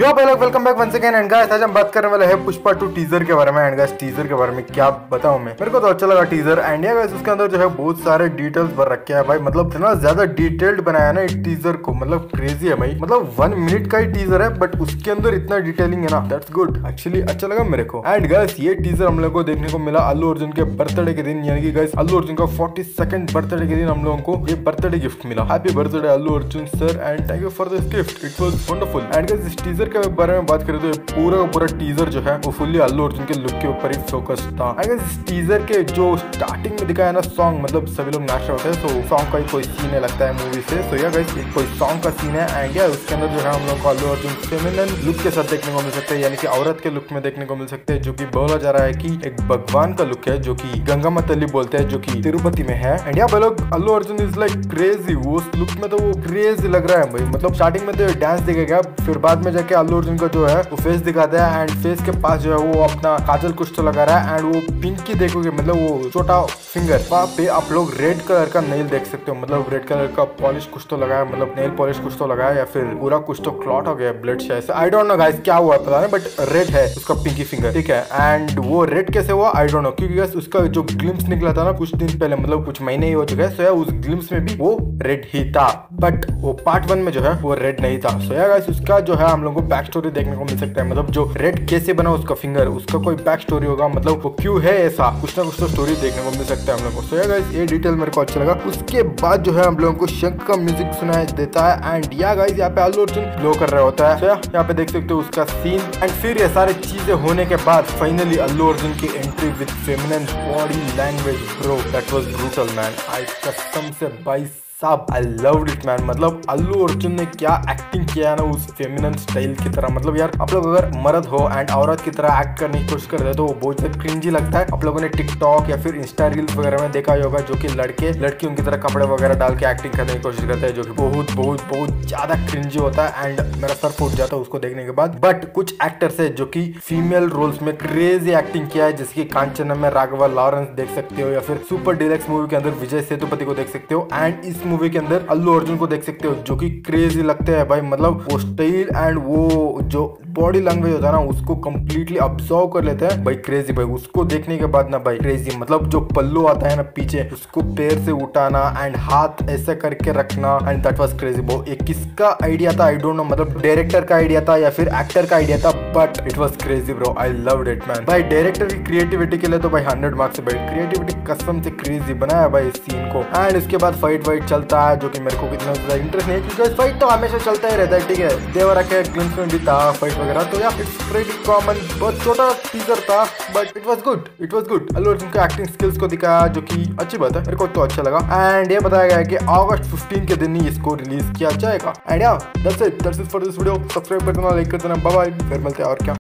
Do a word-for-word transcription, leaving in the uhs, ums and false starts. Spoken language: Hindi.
यो भाई लोग welcome back once again and guys आज हम बात करने वाले हैं पुष्पा टू टीजर के बारे में। एंड गाइस टीजर के बारे में क्या बताऊं मैं, मेरे को तो अच्छा लगा टीजर। एंड या गाइस उसके अंदर जो है बहुत सारे डिटेल्स भर रखे हैं भाई, मतलब इतना ज्यादा डिटेल्ड बनाया ना इस टीजर को, मतलब क्रेजी है भाई। मतलब वन मिनट का ही टीजर है बट उसके अंदर इतना डिटेलिंग है ना, दैट्स गुड एक्चुअली, अच्छा लगा मेरे को। एंड गाइस ये टीजर हम लोग को देखने को मिला अल्लू अर्जुन के बर्थडे के दिन, यानी कि गाइस अल्लू अर्जुन का फोर्टी सेकंड बर्थडे के दिन हम लोगों को ये बर्थडे गिफ्ट मिला। Happy birthday Allu Arjun sir and thank you for this gift, it was wonderful. And guys इस टीजर के बारे में बात करें तो पूरा का पूरा टीजर जो है वो फुल्ली अल्लू अर्जुन के लुक के ऊपर ही फोकस था। अगर इस टीजर के जो स्टार्टिंग में दिखाया ना सॉन्ग, मतलब सभी लोग नाच रहे होते हैं, सो सॉन्ग का ही कोई सीन है लगता है मूवी से। सो या गाइस कोई सॉन्ग का सीन है एंड या उसके अंदर जो है हम लोग को अल्लू अर्जुन फेमिनिन लुक के साथ देखने को मिल सकते हैं, यानी कि औरत के लुक में देखने को मिल सकते हैं, जो कि बोला जा रहा है कि एक भगवान का लुक है जो कि गंगा मतली बोलते हैं, जो कि तिरुपति में है। एंड या भाई लोग Allu Arjun is like crazy, वो उस लुक में तो वो क्रेजी लग रहा है भाई। मतलब स्टार्टिंग में तो डांस दिखेगा, फिर बाद में जाके अल्लू अर्जुन का जो है वो फेस दिखाता है एंड फेस के पास जो है वो अपना काजल कुछ तो लगा रहा है। एंड वो पिंकी देखोगे, मतलब वो छोटा फिंगर वहाँ पे आप लोग रेड कलर का नेल देख सकते हो, मतलब रेड कलर का पॉलिश कुछ तो लगाया, मतलब नेल पॉलिश कुछ तो लगाया या फिर पूरा कुछ तो क्लॉट हो गया ब्लड शायद से, आई डोंट नो गाइस क्या हुआ पता नहीं, बट रेड है उसका पिंकी फिंगर, ठीक है। एंड वो रेड कैसे हुआ आई डोंट नो, क्योंकि गाइस उसका जो ग्लिम्स निकला था ना कुछ दिन पहले, मतलब कुछ महीने ही हो चुके हैं, सो या उस ग्लिम्स में भी वो रेड ही था, बट वो पार्ट वन में जो है वो रेड नहीं था। सो या गाइस उसका जो है हम लोग को बैक स्टोरी देखने को मिल सकता है, मतलब जो रेड कैसे बना उसका फिंगर, उसका कोई बैक स्टोरी होगा, मतलब वो क्यों है ऐसा, कुछ ना कुछ तो स्टोरी देखने को मिल सकता है हम लोग को। सो या गाइस ये डिटेल मेरे को अच्छा लगा। उसके बाद जो है हम लोगों को शंख का म्यूजिक सुनाई देता है एंड या गाइस यहाँ पे अल्लू अर्जुन ग्लो कर रहा होता है, so यहाँ पे देख सकते हो उसका सीन। एंड फिर ये सारी चीजें होने के बाद फाइनली अल्लू अर्जुन की entry with feminine body language, bro that was brutal man, आई कसम से भाई साहब आई लव्ड इट मैन। मतलब अल्लू अर्जुन ने क्या एक्टिंग किया है ना उस फेमिनिन स्टाइल की तरह, मतलब यार आप लोग अगर मर्द हो एंड औरत की तरह एक्ट करने की कोशिश करते हैं तो वो बहुत ज्यादा क्रिंजी लगता है। आप लोगों ने टिकटॉक या फिर इंस्टा रील्स वगैरह में देखा ही होगा, जो कि लड़के लड़कियों की तरह कपड़े वगैरह डाल के एक्टिंग करने की कोशिश करते हैं, जो कि बहुत बहुत बहुत ज्यादा क्रिंजी होता है एंड मेरा सर फूट जाता है उसको देखने के बाद। बट कुछ एक्टर्स है जो कि फीमेल रोल्स में क्रेजी एक्टिंग किया है, जैसे कि कांचना में राघवा लॉरेंस देख सकते हो, या फिर सुपर डिलक्स मूवी के अंदर विजय सेतुपति को देख सकते हो, एंड इस मूवी के अंदर अल्लू अर्जुन को देख सकते हो, जो कि क्रेजी लगते हैं भाई। मतलब वो स्टाइल एंड वो जो बॉडी लैंग्वेज होता है ना उसको कंप्लीटली ऑब्जर्व कर लेते हैं भाई, क्रेजी भाई। उसको देखने के बाद ना भाई क्रेजी, मतलब जो पल्लू आता है ना पीछे उसको पैर से उठाना एंड हाथ ऐसे करके रखना एंड दैट वाज क्रेजी। वो एक किसका आइडिया था आई डोंट नो, मतलब डायरेक्टर का आइडिया था या फिर एक्टर का आइडिया था, but it was crazy bro, I loved it man. भाई डायरेक्टर की क्रिएटिविटी के लिए तो भाई हंड्रेड मार्क्स है भाई, क्रिएटिविटी कसम से क्रेजी बनाया भाई इस सीन को। एंड उसके बाद फाइट वाइट चलता है, जो कि मेरे को कितना ज्यादा इंटरेस्ट नहीं है क्योंकि फाइट तो हमेशा चलता ही रहता है, ठीक है। देवरा के ग्लिम्स में भी था फाइट वगैरह, तो यार इट्स प्रीटी कॉमन, बहुत छोटा टीजर था but it was good, it was good. Allu Arjun के एक्टिंग स्किल्स को दिखाया, जो कि अच्छी बात है, मेरे को तो अच्छा लगा। एंड ये बताया गया है कि अगस्त फिफ्टीन के दिन ही इसको रिलीज किया जाएगा। And yeah that's it that's it for this video. Subscribe कर देना, लाइक कर देना, बाय बाय, फिर मिलते हैं और क्या।